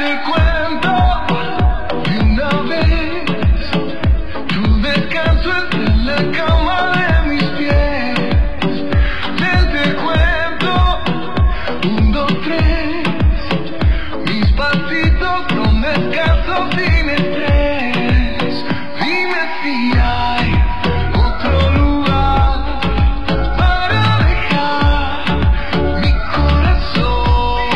te cuento de una vez, tu descanso entre la cama de mis pies. Te cuento, 1, 2, 3, mis pasitos son descansos sin estrés. Dime si hay otro lugar para dejar mi corazón.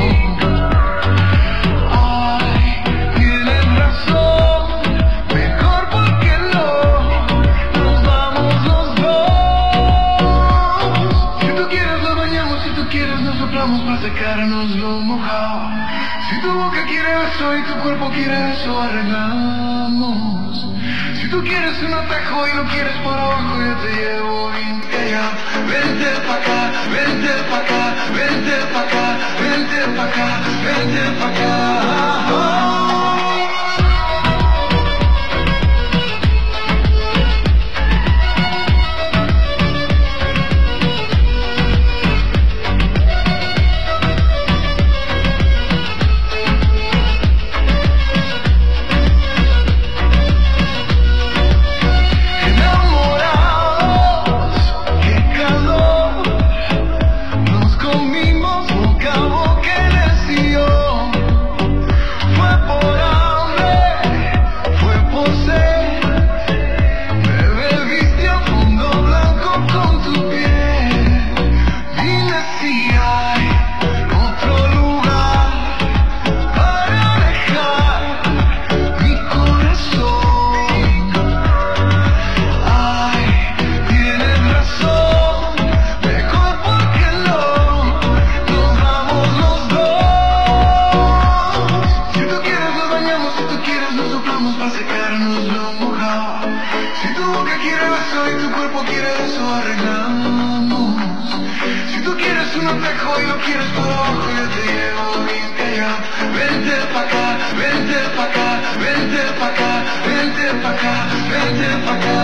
Ay, tienes razón, mejor porque nos vamos los dos. Si tú quieres nos bañamos, si tú quieres nos soplamos para secarnos lo mojado. Si tu boca quiere eso y tu cuerpo quiere eso, arreglamos. Si tú quieres un atajo y lo quieres por abajo, yo te llevo bien pegado. Vente pa' acá, vente pa' acá, vente pa' acá, vente pa' acá, vente pa' acá. Para secarnos lo mojado. Si tu boca quiere eso y tu cuerpo quiere eso, arreglamos. Si tú quieres un atajo y lo quieres por abajo, yo te llevo bien callado. Vente pa' acá, vente pa' acá, vente pa' acá, vente pa' acá, vente pa' acá.